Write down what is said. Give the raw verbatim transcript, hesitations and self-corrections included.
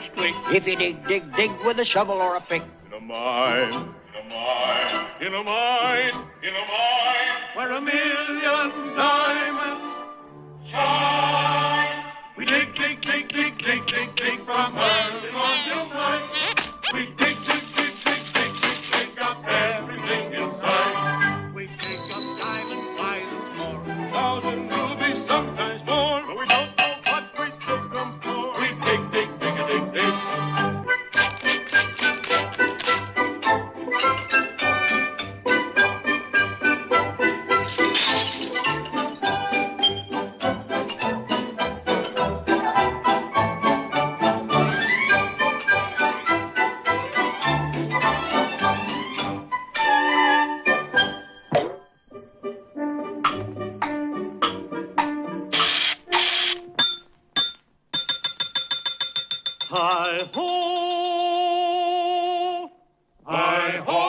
squeak. If you dig, dig, dig with a shovel or a pick. In a mine, in a mine, in a mine, in a mine, where a million diamonds shine. We dig, dig, dig, dig, dig, dig, dig from early morn till night. We dig, dig, dig, dig, dig, dig, dig up everything inside. We dig up diamond files more, a thousand rubies, sometimes more, but we don't know what we took them for. We dig, dig, dig, a dig, dig. Hi-ho! Hi-ho!